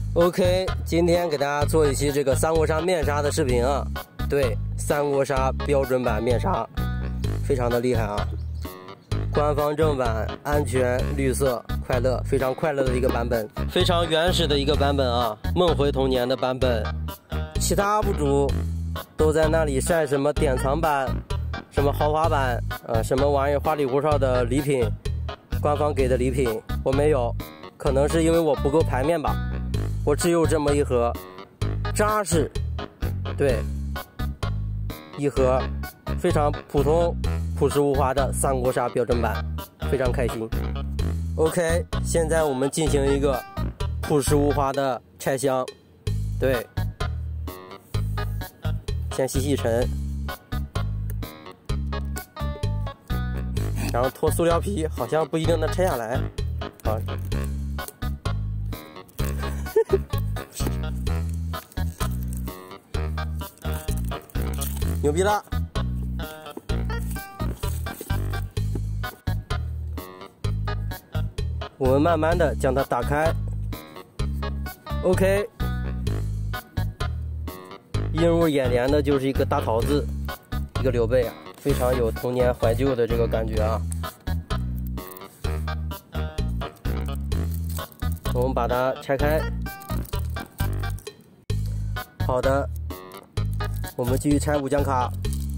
OK， 今天给大家做一期这个三国杀面杀的视频啊。对，三国杀标准版面杀，非常的厉害啊。官方正版，安全、绿色、快乐，非常快乐的一个版本，非常原始的一个版本啊，梦回童年的版本。其他 UP 主都在那里晒什么典藏版、什么豪华版，什么玩意花里胡哨的礼品，官方给的礼品我没有，可能是因为我不够排面吧。我只有这么一盒，扎实，对，一盒非常普通、朴实无华的三国杀标准版，非常开心。OK， 现在我们进行一个朴实无华的拆箱，对，先吸尘，然后脱塑料皮，好像不一定能拆下来，啊。牛逼了！我们慢慢的将它打开。OK， 映入眼帘的就是一个大桃子，一个刘备啊，非常有童年怀旧的这个感觉啊。我们把它拆开。好的。我们继续拆5张卡，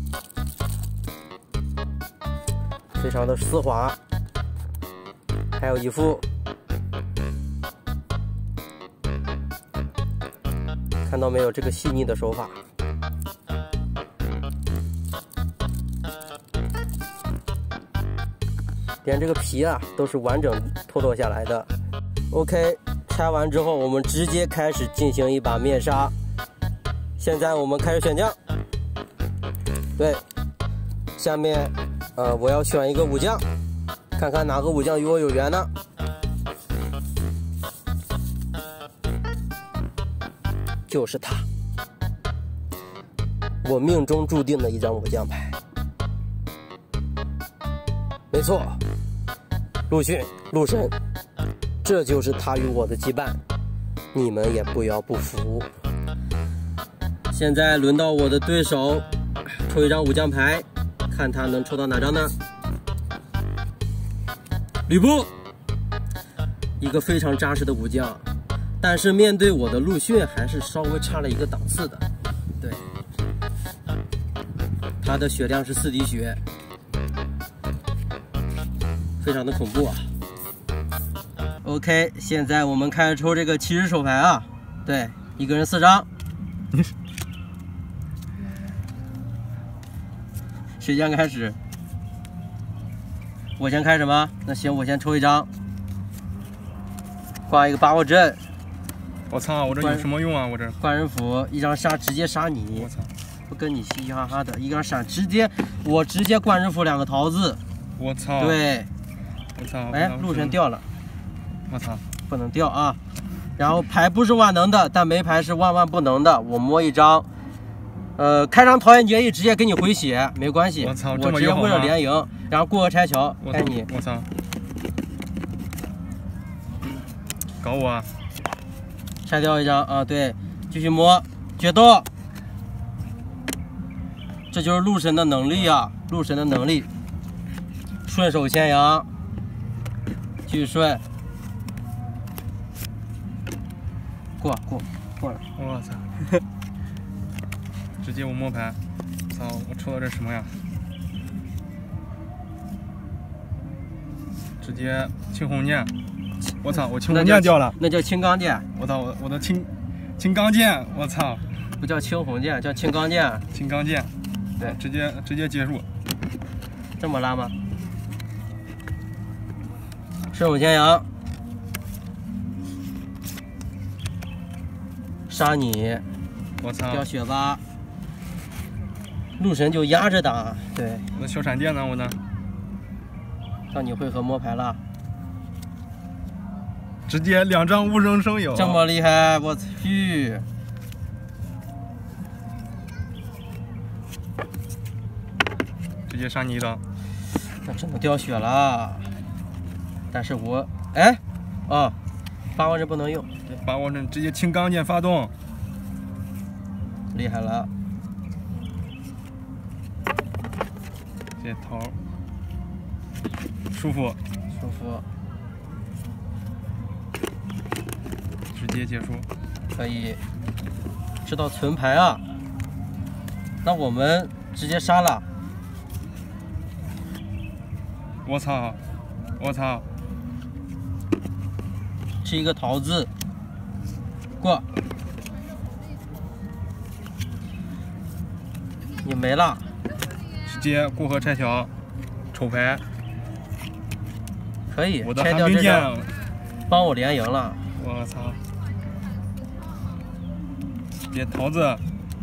非常的丝滑，还有一副，看到没有这个细腻的手法？连这个皮啊都是完整脱落下来的。OK， 拆完之后，我们直接开始进行一把面杀。现在我们开始选将，对，下面，我要选一个武将，看看哪个武将与我有缘呢？就是他，我命中注定的一张武将牌。没错，陆逊，陆神，这就是他与我的羁绊，你们也不要不服。现在轮到我的对手抽一张武将牌，看他能抽到哪张呢？吕布，一个非常扎实的武将，但是面对我的陆逊还是稍微差了一个档次的。对，他的血量是4滴血，非常的恐怖啊。OK， 现在我们开始抽这个骑士手牌啊，对，一个人4张。谁先开始？我先开始吗？那行，我先抽一张，挂一个8号阵。 我操，我这有什么用啊？我这挂人斧，一张杀直接杀你。 我操， 不跟你嘻嘻哈哈的，一张闪直接，我直接挂人斧2个桃子。 我操！ 对， 我操！ 哎，陆神掉了。 我操， 不能掉啊！然后牌不是万能的，但没牌是万万不能的。我摸一张。开张桃园结义直接给你回血，没关系。 我操， 我直接为了连赢，然后过河拆桥，开你。 我操！搞我啊！ 拆掉一张啊，对，继续摸决斗。这就是陆神的能力啊，陆神的能力。顺手牵羊，继续顺。过了。 我操！直接我摸牌，操！我抽到这什么呀？直接青红剑，我操！我青红剑掉了， 那叫青钢剑。 我操！我的青钢剑，我操！ 不叫青红剑，叫青钢剑。 青钢剑， 对， 直接结束。 这么拉吗？顺手牵羊，杀你！ 我操！ 掉血吧。陆神就压着打，对。 我的小闪电呢？我呢？ 到你回合摸牌了， 直接2张无声胜有， 这么厉害，我去！ 直接杀你一刀。 那真的掉血了，但是我，哎，啊， 发光针不能用。对， 发光针直接轻钢键发动， 厉害了。 接头，舒服， 舒服。 直接结束。 可以。知道存牌啊？那我们直接杀了。 我操！我操！ 是一个桃子，过。你没了。 直接过河拆桥，丑牌。 可以。 我的拆掉这寒冰剑， 帮我连赢了。 我操！别桃子，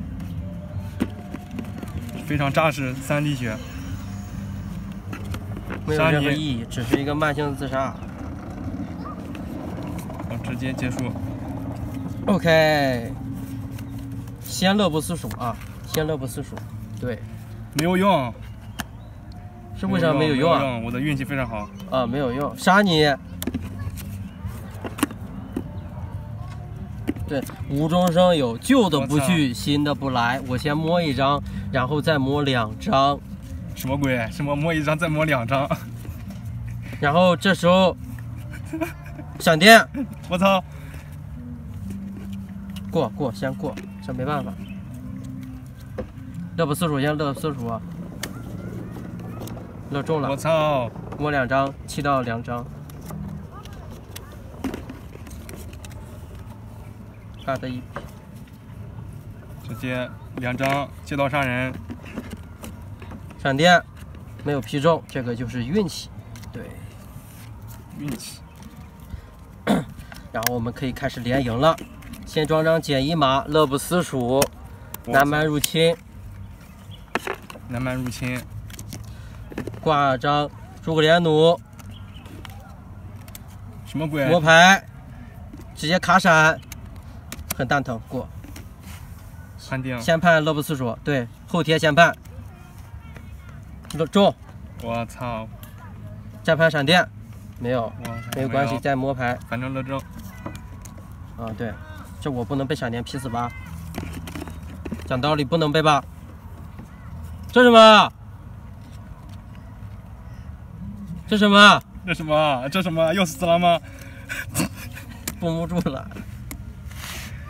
非常扎实，3滴血。 没有任何意义，只是一个慢性自杀。 我直接结束。 OK， 先乐不思蜀啊，先乐不思蜀。对， 没有用。 是为啥没有用啊？ 我的运气非常好。 啊，没有用，杀你。对，无中生有，旧的不去，新的不来。我先摸一张，然后再摸2张。 什么鬼？什么摸一张再摸2张？ 然后这时候闪电， 我操！ 过，先过，这没办法。乐不思蜀，先乐不思蜀啊。乐中了。 我操！ 摸2张，7到2张。卡的一， 直接2张接刀杀人。 闪电没有劈中，这个就是运气。对， 运气。 然后我们可以开始连赢了。先装张简易码，乐不思蜀，南蛮入侵。 南蛮入侵。 挂张诸葛连弩。 什么鬼？ 摸牌，直接卡闪，很蛋疼，过。 判定。 先判乐不思蜀，对，后贴先判。中。 我操！ 再判闪电，没有，没有关系， 没有再摸牌。 反正乐正。 啊，对，这我不能被闪电劈死吧？讲道理不能被吧？这什么？这什么？ 这什么？这什么？又死了吗？ 绷不住了。